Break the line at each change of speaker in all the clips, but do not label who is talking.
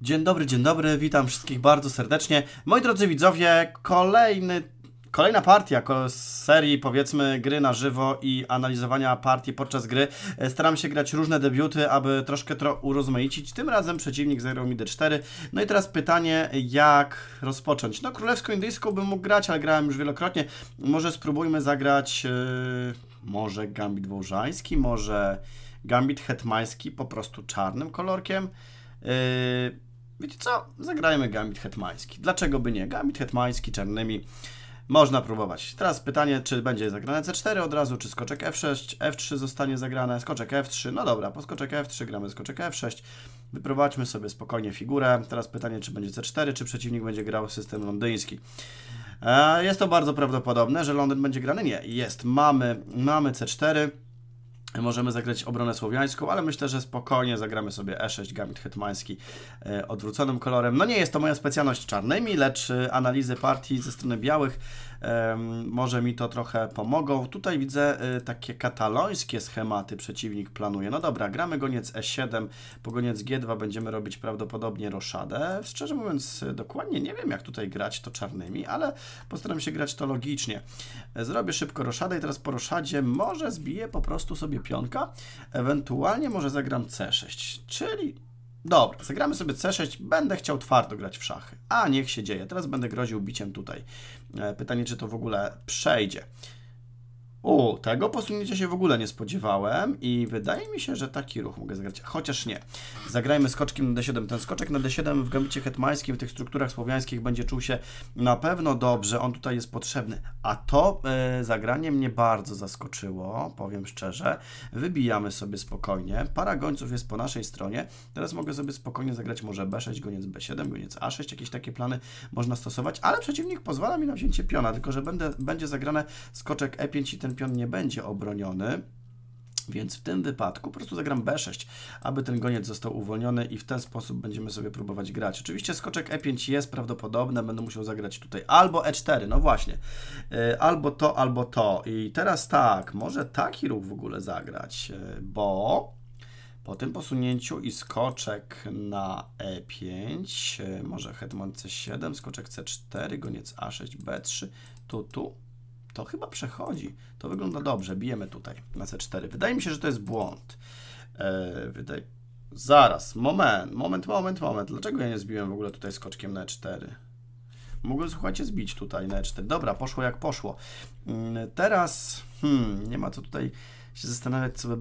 Dzień dobry, witam wszystkich bardzo serdecznie. Moi drodzy widzowie, kolejna partia z serii, powiedzmy, gry na żywo i analizowania partii podczas gry. Staram się grać różne debiuty, aby troszkę to urozmaicić. Tym razem przeciwnik zagrał mi D4. No i teraz pytanie, jak rozpocząć? No, królewsko-indyjską bym mógł grać, ale grałem już wielokrotnie. Może spróbujmy zagrać, może gambit wołżański, może gambit hetmański, po prostu czarnym kolorkiem. Wiecie co? Zagrajmy gambit hetmański. Dlaczego by nie? Gambit hetmański czarnymi można próbować. Teraz pytanie, czy będzie zagrane C4 od razu, czy skoczek F6, F3 zostanie zagrane, skoczek F3. No dobra, po skoczek F3 gramy skoczek F6. Wyprowadźmy sobie spokojnie figurę. Teraz pytanie, czy będzie C4, czy przeciwnik będzie grał system londyński. Jest to bardzo prawdopodobne, że Londyn będzie grany. Nie, jest. Mamy C4. Możemy zagrać obronę słowiańską, ale myślę, że spokojnie zagramy sobie E6, gambit hetmański odwróconym kolorem. No nie jest to moja specjalność czarnymi, lecz analizy partii ze strony białych może mi to trochę pomogą. Tutaj widzę takie katalońskie schematy przeciwnik planuje. No dobra, gramy goniec E7, po goniec G2 będziemy robić prawdopodobnie roszadę. Szczerze mówiąc, dokładnie nie wiem, jak tutaj grać to czarnymi, ale postaram się grać to logicznie. Zrobię szybko roszadę i teraz po roszadzie może zbiję po prostu sobie pionka, ewentualnie może zagram C6, czyli dobra, zagramy sobie C6, będę chciał twardo grać w szachy, a niech się dzieje, teraz będę groził biciem tutaj. Pytanie, czy to w ogóle przejdzie. Tego posunięcia się w ogóle nie spodziewałem i wydaje mi się, że taki ruch mogę zagrać, chociaż nie. Zagrajmy skoczkiem na D7. Ten skoczek na D7 w gambicie hetmańskim, w tych strukturach słowiańskich będzie czuł się na pewno dobrze, on tutaj jest potrzebny. A to zagranie mnie bardzo zaskoczyło, powiem szczerze. Wybijamy sobie spokojnie, para gońców jest po naszej stronie. Teraz mogę sobie spokojnie zagrać może B6, goniec B7, goniec A6, jakieś takie plany można stosować, ale przeciwnik pozwala mi na wzięcie piona, tylko że będzie zagrane skoczek E5 i ten pion nie będzie obroniony, więc w tym wypadku po prostu zagram B6, aby ten goniec został uwolniony i w ten sposób będziemy sobie próbować grać. Oczywiście skoczek E5 jest prawdopodobne, będę musiał zagrać tutaj albo E4, no właśnie, albo to. I teraz tak, może taki ruch w ogóle zagrać, bo po tym posunięciu i skoczek na E5, może hetman C7, skoczek C4, goniec A6, B3, tu. To chyba przechodzi. To wygląda dobrze. Bijemy tutaj na C4. Wydaje mi się, że to jest błąd. Zaraz. Moment. Dlaczego ja nie zbiłem w ogóle tutaj skoczkiem na E4? Mogłem, słuchajcie, zbić tutaj na E4. Dobra, poszło jak poszło. Teraz nie ma co tutaj się zastanawiać, co by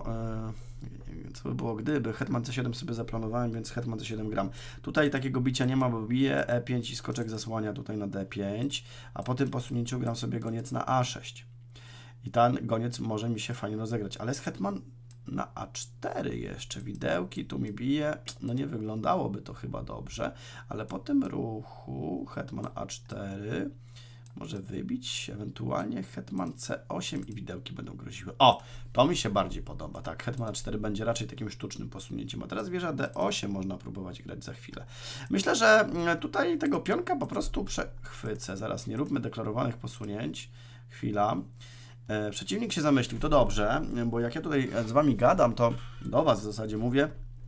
było gdyby. Hetman C7 sobie zaplanowałem, więc hetman C7 gram. Tutaj takiego bicia nie ma, bo bije E5 i skoczek zasłania tutaj na D5, a po tym posunięciu gram sobie goniec na A6. I ten goniec może mi się fajnie rozegrać, ale jest hetman na A4 jeszcze. Widełki tu mi bije. No nie wyglądałoby to chyba dobrze, ale po tym ruchu hetman A4 może wybić, ewentualnie hetman C8 i widełki będą groziły. To mi się bardziej podoba, tak, hetman A4 będzie raczej takim sztucznym posunięciem, a teraz wieża D8 można próbować grać za chwilę. Myślę, że tutaj tego pionka po prostu przechwycę, zaraz nie róbmy deklarowanych posunięć, chwila. Przeciwnik się zamyślił, to dobrze, bo jak ja tutaj z Wami gadam, to do Was w zasadzie mówię,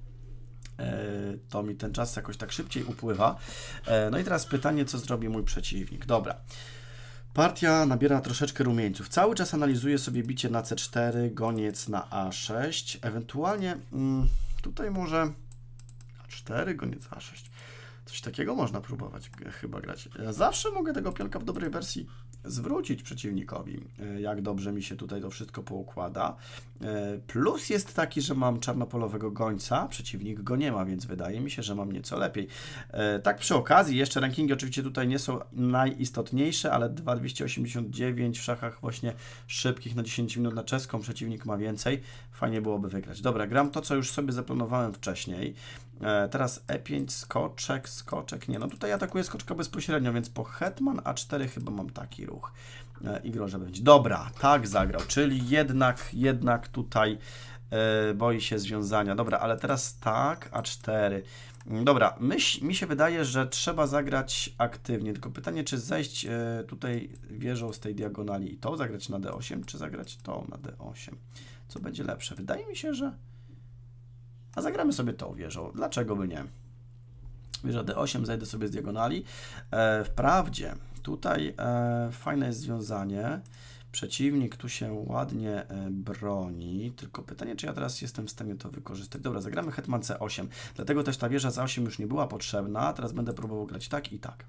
to mi ten czas jakoś tak szybciej upływa. No i teraz pytanie, co zrobi mój przeciwnik. Dobra. Partia nabiera troszeczkę rumieńców. Cały czas analizuję sobie bicie na C4, goniec na A6, ewentualnie tutaj może A4, goniec A6. Coś takiego można próbować chyba grać. Ja zawsze mogę tego pionka w dobrej wersji zwrócić przeciwnikowi, jak dobrze mi się tutaj to wszystko poukłada. Plus jest taki, że mam czarnopolowego gońca, przeciwnik go nie ma, więc wydaje mi się, że mam nieco lepiej. Tak przy okazji, jeszcze rankingi oczywiście tutaj nie są najistotniejsze, ale 2,289 w szachach właśnie szybkich na 10 minut na czeską, przeciwnik ma więcej. Fajnie byłoby wygrać. Dobra, gram to, co już sobie zaplanowałem wcześniej. Teraz E5, skoczek, nie, no tutaj atakuję skoczka bezpośrednio, więc po hetman A4 chyba mam taki ruch i grożę będzie. Dobra, tak zagrał, czyli jednak tutaj boi się związania. Dobra, ale teraz tak, A4. Dobra, mi się wydaje, że trzeba zagrać aktywnie, tylko pytanie, czy zejść tutaj wieżą z tej diagonali i to zagrać na D8, czy zagrać to na D8. Co będzie lepsze? Wydaje mi się, że... A zagramy sobie tą wieżą. Dlaczego by nie? Wieża D8, zejdę sobie z diagonali. Wprawdzie tutaj fajne jest związanie. Przeciwnik tu się ładnie broni, tylko pytanie, czy ja teraz jestem w stanie to wykorzystać. Dobra, zagramy hetman C8, dlatego też ta wieża Z8 już nie była potrzebna, teraz będę próbował grać tak i tak.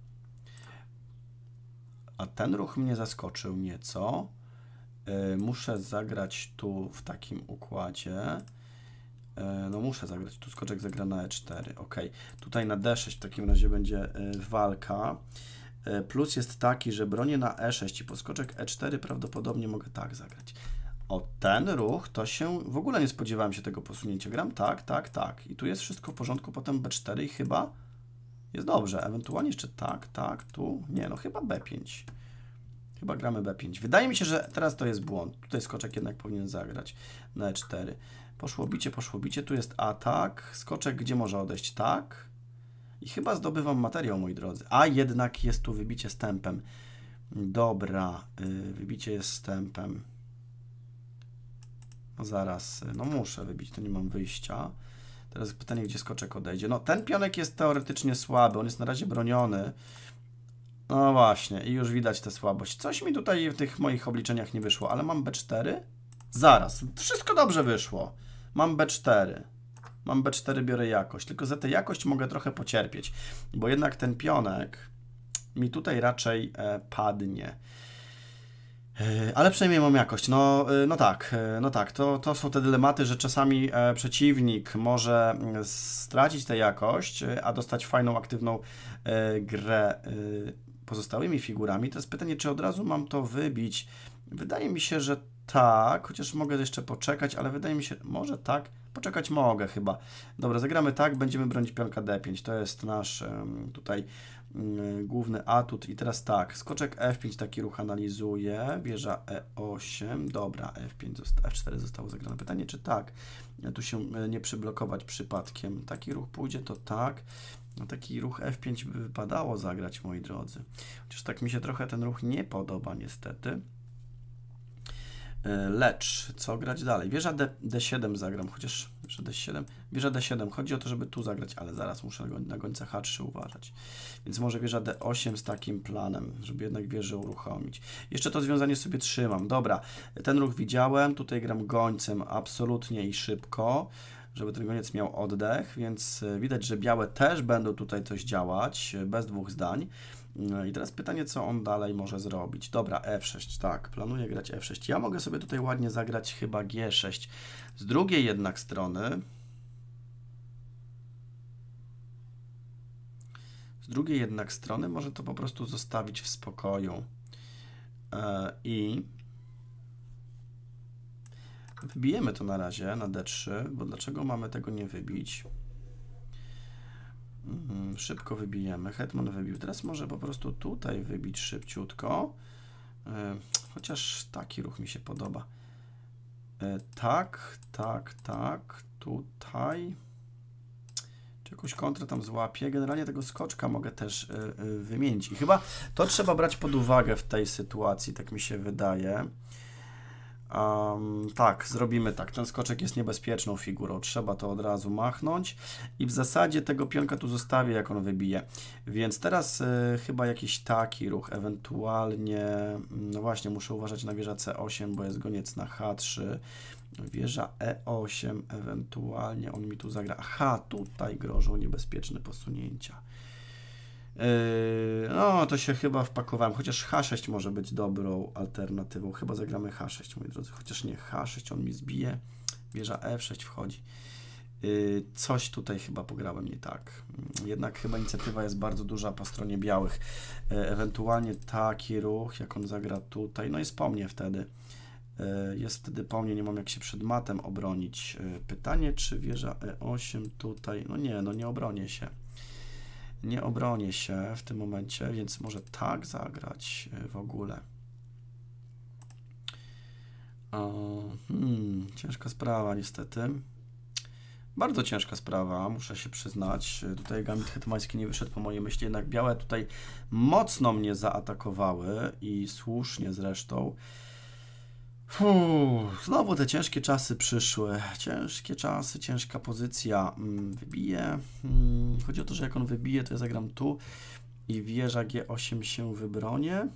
A ten ruch mnie zaskoczył nieco. Muszę zagrać tu w takim układzie. No muszę zagrać, tu skoczek zagra na E4, ok. Tutaj na D6 w takim razie będzie walka. Plus jest taki, że bronię na E6 i po skoczek E4 prawdopodobnie mogę tak zagrać. O ten ruch to się, w ogóle nie spodziewałem się tego posunięcia. Gram tak, tak, tak. I tu jest wszystko w porządku, potem B4 i chyba jest dobrze. Ewentualnie jeszcze tak, tak, tu. Nie, no chyba B5. Chyba gramy B5. Wydaje mi się, że teraz to jest błąd. Tutaj skoczek jednak powinien zagrać na E4. Poszło bicie, tu jest atak. Skoczek gdzie może odejść? Tak. I chyba zdobywam materiał, moi drodzy. A jednak jest tu wybicie z tempem. Dobra, wybicie jest z tempem. No zaraz, no muszę wybić, to nie mam wyjścia. Teraz pytanie, gdzie skoczek odejdzie. No ten pionek jest teoretycznie słaby, on jest na razie broniony. No właśnie, i już widać tę słabość. Coś mi tutaj w tych moich obliczeniach nie wyszło, ale mam B4. Zaraz, wszystko dobrze wyszło. Mam B4. Mam B4, biorę jakość. Tylko za tę jakość mogę trochę pocierpieć, bo jednak ten pionek mi tutaj raczej padnie. Ale przynajmniej mam jakość. No tak, to są te dylematy, że czasami przeciwnik może stracić tę jakość, a dostać fajną, aktywną grę pozostałymi figurami. To jest pytanie, czy od razu mam to wybić. Wydaje mi się, że tak, chociaż mogę jeszcze poczekać, ale wydaje mi się, może tak, poczekać mogę chyba. Dobra, zagramy tak, będziemy bronić pionka D5, to jest nasz tutaj główny atut i teraz tak, skoczek F5 taki ruch analizuje, wieża E8, dobra, F4 zostało zagrane. Pytanie, czy tak, tu się nie przyblokować przypadkiem, taki ruch pójdzie, to tak. No taki ruch F5 by wypadało zagrać, moi drodzy. Chociaż tak mi się trochę ten ruch nie podoba, niestety. Lecz, co grać dalej? Wieża D7 zagram, chociaż wieża D7. Chodzi o to, żeby tu zagrać, ale zaraz muszę na gońca H3 uważać. Więc może wieża D8 z takim planem, żeby jednak wieżę uruchomić. Jeszcze to związanie sobie trzymam. Dobra, ten ruch widziałem, tutaj gram gońcem absolutnie i szybko, żeby ten goniec miał oddech, więc widać, że białe też będą tutaj coś działać, bez dwóch zdań. I teraz pytanie, co on dalej może zrobić. Dobra, F6, tak, planuję grać F6. Ja mogę sobie tutaj ładnie zagrać chyba G6. Z drugiej jednak strony może to po prostu zostawić w spokoju. I wybijemy to na razie na D3, bo dlaczego mamy tego nie wybić? Szybko wybijemy. Hetman wybił. Teraz może po prostu tutaj wybić szybciutko. Chociaż taki ruch mi się podoba. Tak, tak, tak. Tutaj. Czy jakąś kontrę tam złapię? Generalnie tego skoczka mogę też wymienić. I chyba to trzeba brać pod uwagę w tej sytuacji, tak mi się wydaje. Tak, zrobimy tak. Ten skoczek jest niebezpieczną figurą. Trzeba to od razu machnąć i w zasadzie tego pionka tu zostawię, jak on wybije. Więc teraz chyba jakiś taki ruch, ewentualnie, no właśnie, muszę uważać na wieża C8, bo jest goniec na H3. Wieża E8, ewentualnie on mi tu zagra. Aha, tutaj grożą niebezpieczne posunięcia. No, to się chyba wpakowałem, chociaż H6 może być dobrą alternatywą. Chyba zagramy H6, moi drodzy, chociaż nie, H6 on mi zbije, wieża F6 wchodzi. Coś tutaj chyba pograłem nie tak. Jednak chyba inicjatywa jest bardzo duża po stronie białych. Ewentualnie taki ruch, jak on zagra tutaj, no jest po mnie wtedy. Jest wtedy po mnie, nie mam jak się przed matem obronić. Pytanie, czy wieża E8 tutaj, no nie obronię się. Nie obronię się w tym momencie, więc może tak zagrać w ogóle. Ciężka sprawa niestety. Bardzo ciężka sprawa, muszę się przyznać. Tutaj gambit hetmański nie wyszedł po mojej myśli, jednak białe tutaj mocno mnie zaatakowały i słusznie zresztą. Znowu te ciężkie czasy przyszły. Ciężkie czasy, ciężka pozycja. Wybije. Chodzi o to, że jak on wybije, to ja zagram tu i wieża G8 się wybronię.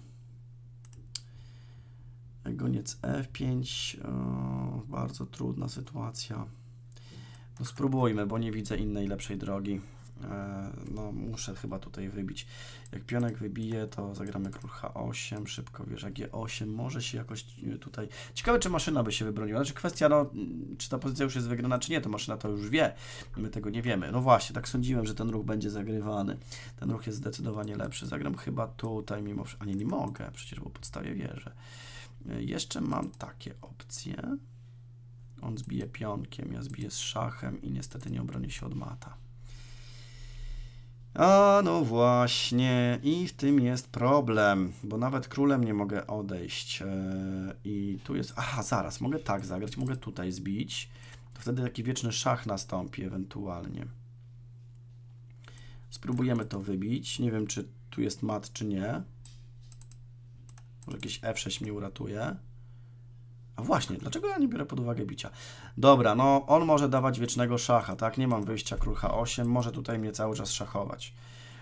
Goniec F5. Bardzo trudna sytuacja. No spróbujmy, bo nie widzę innej lepszej drogi. No muszę chyba tutaj wybić. Jak pionek wybije, to zagramy król H8, szybko wieża G8, może się jakoś tutaj... Ciekawe, czy maszyna by się wybroniła. Znaczy kwestia, no, czy ta pozycja już jest wygrana, czy nie, to maszyna to już wie. My tego nie wiemy. No właśnie, tak sądziłem, że ten ruch będzie zagrywany. Ten ruch jest zdecydowanie lepszy. Zagram chyba tutaj mimo wszystko... A nie mogę, przecież po podstawie wieży. Jeszcze mam takie opcje. On zbije pionkiem, ja zbiję z szachem i niestety nie obronię się od mata. A no właśnie, i w tym jest problem, bo nawet królem nie mogę odejść. I tu jest... Aha, zaraz, mogę tak zagrać, mogę tutaj zbić. To wtedy taki wieczny szach nastąpi ewentualnie. Spróbujemy to wybić. Nie wiem, czy tu jest mat, czy nie. Może jakieś F6 mnie uratuje. A właśnie, dlaczego ja nie biorę pod uwagę bicia? Dobra, no on może dawać wiecznego szacha, tak? Nie mam wyjścia, król H8, może tutaj mnie cały czas szachować.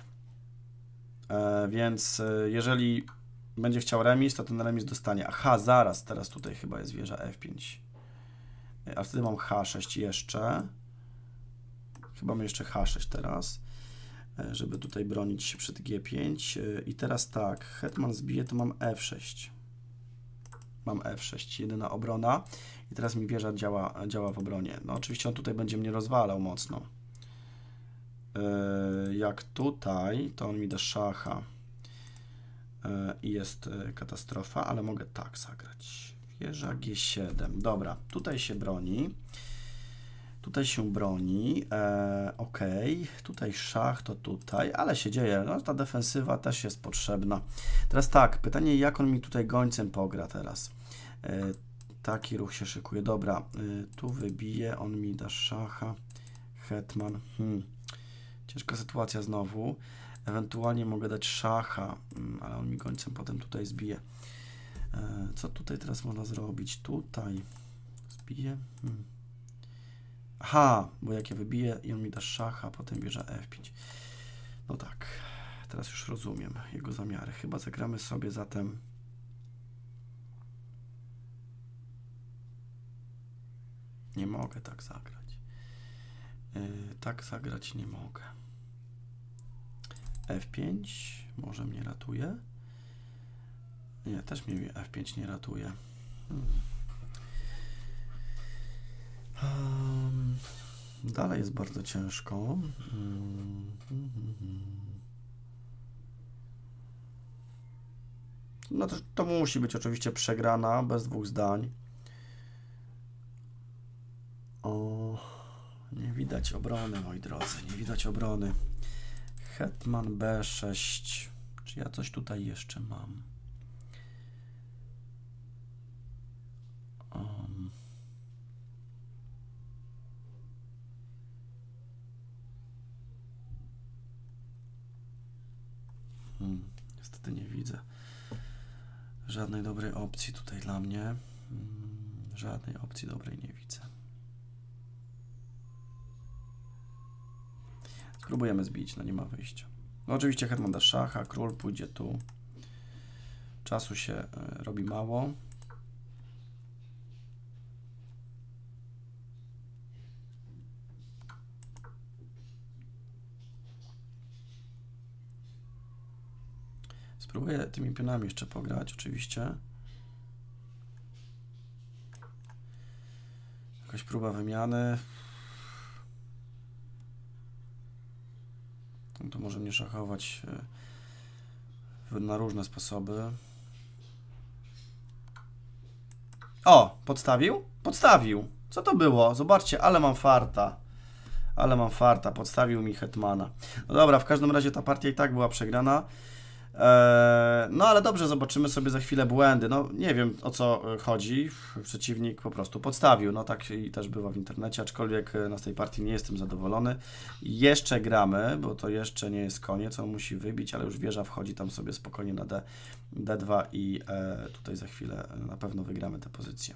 Więc jeżeli będzie chciał remis, to ten remis dostanie. Aha, zaraz, teraz tutaj chyba jest wieża F5. A wtedy mam H6 jeszcze. Chyba mam jeszcze H6 teraz, żeby tutaj bronić się przed G5. I teraz tak, hetman zbije, to mam F6. Mam F6, jedyna obrona i teraz mi wieża działa w obronie. No oczywiście on tutaj będzie mnie rozwalał mocno. Jak tutaj, to on mi da szacha i jest katastrofa, ale mogę tak zagrać. Wieża G7. Dobra, tutaj się broni. Tutaj się broni. Ok, tutaj szach, to tutaj, ale się dzieje. No, ta defensywa też jest potrzebna. Teraz tak, pytanie, jak on mi tutaj gońcem pogra teraz. Taki ruch się szykuje. Dobra, tu wybije, on mi da szacha, hetman. Ciężka sytuacja znowu. Ewentualnie mogę dać szacha, ale on mi gońcem potem tutaj zbije. Co tutaj teraz można zrobić? Tutaj zbije. Aha, bo jak ja wybiję i on mi da szacha, potem bierze F5. No tak, teraz już rozumiem jego zamiary. Chyba zagramy sobie zatem... Nie mogę tak zagrać. Tak zagrać nie mogę. F5 może mnie ratuje. Nie, też mnie F5 nie ratuje. Dalej jest bardzo ciężko. No to musi być oczywiście przegrana, bez dwóch zdań. O, nie widać obrony, moi drodzy, nie widać obrony. Hetman B6. Czy ja coś tutaj jeszcze mam? Niestety nie widzę żadnej dobrej opcji tutaj dla mnie. Żadnej opcji dobrej nie widzę. Spróbujemy zbić, no nie ma wyjścia. No oczywiście hetman da szacha, król pójdzie tu. Czasu się robi mało. Spróbuję tymi pionami jeszcze pograć, oczywiście. Jakaś próba wymiany. No to może mnie szachować na różne sposoby. O, podstawił? Podstawił. Co to było? Zobaczcie, ale mam farta. Ale mam farta. Podstawił mi hetmana. No dobra, w każdym razie ta partia i tak była przegrana. No ale dobrze, zobaczymy sobie za chwilę błędy. No nie wiem, o co chodzi. Przeciwnik po prostu podstawił. No tak i też bywa w internecie, aczkolwiek na tej partii nie jestem zadowolony. Jeszcze gramy, bo to jeszcze nie jest koniec. On musi wybić, ale już wieża wchodzi tam sobie spokojnie na D2 i tutaj za chwilę na pewno wygramy tę pozycję.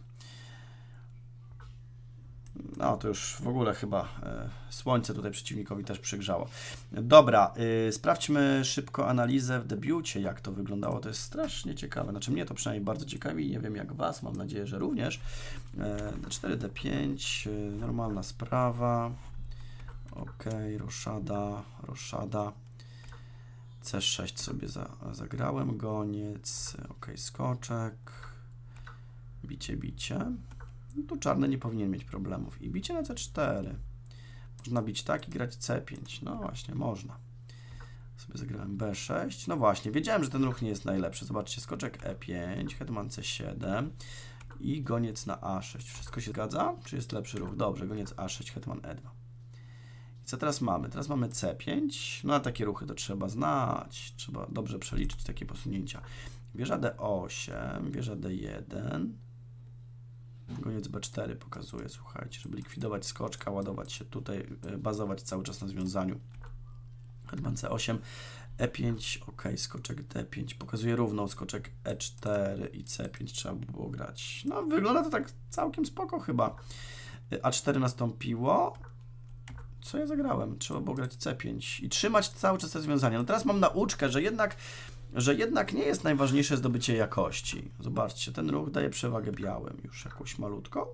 No to już w ogóle chyba słońce tutaj przeciwnikowi też przygrzało. Dobra, sprawdźmy szybko analizę w debiucie, jak to wyglądało. To jest strasznie ciekawe. Znaczy mnie to przynajmniej bardzo ciekawi. Nie wiem jak Was, mam nadzieję, że również. D4, D5, normalna sprawa. Ok, roszada. C6 sobie zagrałem, goniec. Ok, skoczek. Bicie. No tu czarny nie powinien mieć problemów. I bicie na C4. Można bić tak i grać C5. No właśnie, można. Sobie zagrałem B6. No właśnie, wiedziałem, że ten ruch nie jest najlepszy. Zobaczcie, skoczek E5, hetman C7 i goniec na A6. Wszystko się zgadza? Czy jest lepszy ruch? Dobrze, goniec A6, hetman E2. I co teraz mamy? Teraz mamy C5. No a takie ruchy to trzeba znać. Trzeba dobrze przeliczyć takie posunięcia. Wieża D8, wieża D1. Goniec B4 pokazuje, słuchajcie, żeby likwidować skoczka, ładować się tutaj, bazować cały czas na związaniu. Hetman C8, E5, ok, skoczek D5, pokazuje równą, skoczek E4 i C5 trzeba by było grać. No, wygląda to tak całkiem spoko chyba. A4 nastąpiło. Co ja zagrałem? Trzeba było grać C5 i trzymać cały czas te związania. No teraz mam nauczkę, że jednak nie jest najważniejsze zdobycie jakości. Zobaczcie, ten ruch daje przewagę białym już jakąś malutką.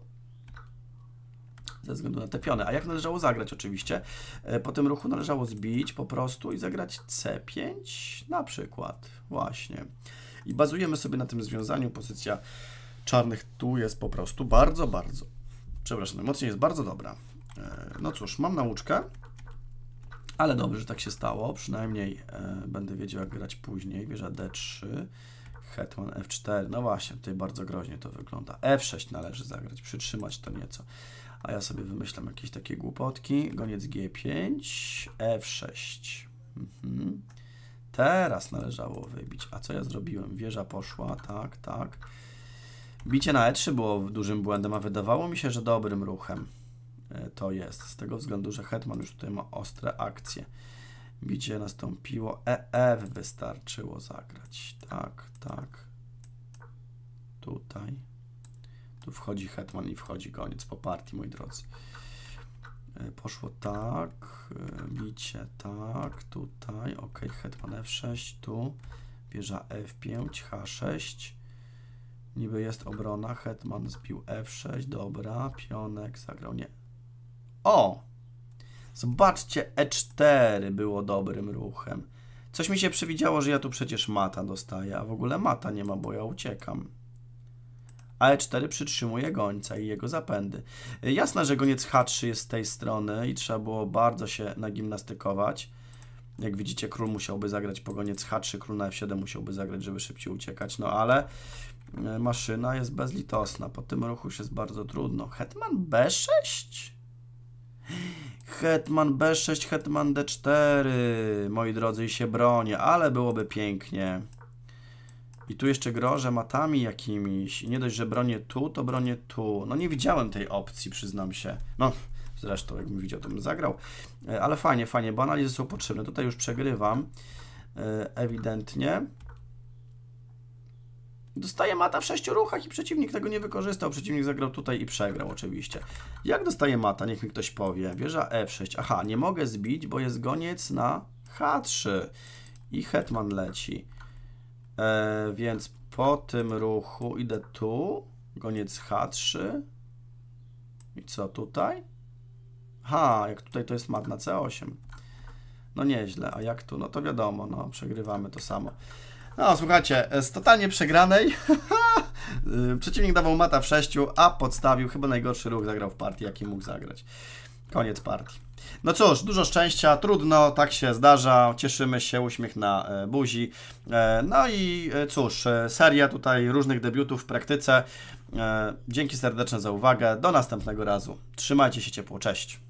Ze względu na te piony. A jak należało zagrać oczywiście? Po tym ruchu należało zbić po prostu i zagrać C5 na przykład. Właśnie. I bazujemy sobie na tym związaniu. Pozycja czarnych tu jest po prostu bardzo, przepraszam, mocniej jest bardzo dobra. No cóż, mam nauczkę. Ale dobrze, że tak się stało, przynajmniej będę wiedział jak grać później. Wieża D3, hetman F4, no właśnie, tutaj bardzo groźnie to wygląda. F6 należy zagrać, przytrzymać to nieco. A ja sobie wymyślam jakieś takie głupotki. Goniec G5, F6. Teraz należało wybić. A co ja zrobiłem? Wieża poszła, tak. Bicie na E3 było dużym błędem, a wydawało mi się, że dobrym ruchem. To jest, z tego względu, że hetman już tutaj ma ostre akcje. Bicie nastąpiło, EF wystarczyło zagrać. Tak. Tutaj. Tu wchodzi hetman i wchodzi goniec po partii, moi drodzy. Poszło tak, bicie tak, tutaj, ok, hetman F6, tu, wieża F5, H6. Niby jest obrona, hetman zbił F6, dobra, pionek zagrał, nie. O! Zobaczcie, E4 było dobrym ruchem. Coś mi się przewidziało, że ja tu przecież mata dostaję, a w ogóle mata nie ma, bo ja uciekam. A E4 przytrzymuje gońca i jego zapędy. Jasne, że goniec H3 jest z tej strony i trzeba było bardzo się nagimnastykować. Jak widzicie, król musiałby zagrać po goniec H3, król na F7 musiałby zagrać, żeby szybciej uciekać. No ale maszyna jest bezlitosna. Po tym ruchu już jest bardzo trudno. Hetman B6? Hetman B6, hetman D4, moi drodzy, i się bronię, ale byłoby pięknie. I tu jeszcze grożę matami jakimiś. I nie dość, że bronię tu, to bronię tu. No nie widziałem tej opcji, przyznam się. No, zresztą jakbym widział, to bym zagrał. Ale fajnie, bo analizy są potrzebne. Tutaj już przegrywam. Ewidentnie. Dostaje mata w 6 ruchach i przeciwnik tego nie wykorzystał. Przeciwnik zagrał tutaj i przegrał oczywiście. Jak dostaje mata? Niech mi ktoś powie. Wieża F6. Aha, nie mogę zbić, bo jest goniec na H3. I hetman leci. Więc po tym ruchu idę tu. Goniec H3. I co tutaj? Ha, jak tutaj to jest mat na C8. No nieźle. A jak tu? No to wiadomo, no przegrywamy to samo. No, słuchajcie, z totalnie przegranej przeciwnik dawał mata w 6, a podstawił chyba najgorszy ruch, zagrał w partii, jaki mógł zagrać. Koniec partii. No cóż, dużo szczęścia, trudno, tak się zdarza, cieszymy się, uśmiech na buzi. No i cóż, seria tutaj różnych debiutów w praktyce. Dzięki serdeczne za uwagę, do następnego razu. Trzymajcie się ciepło, cześć.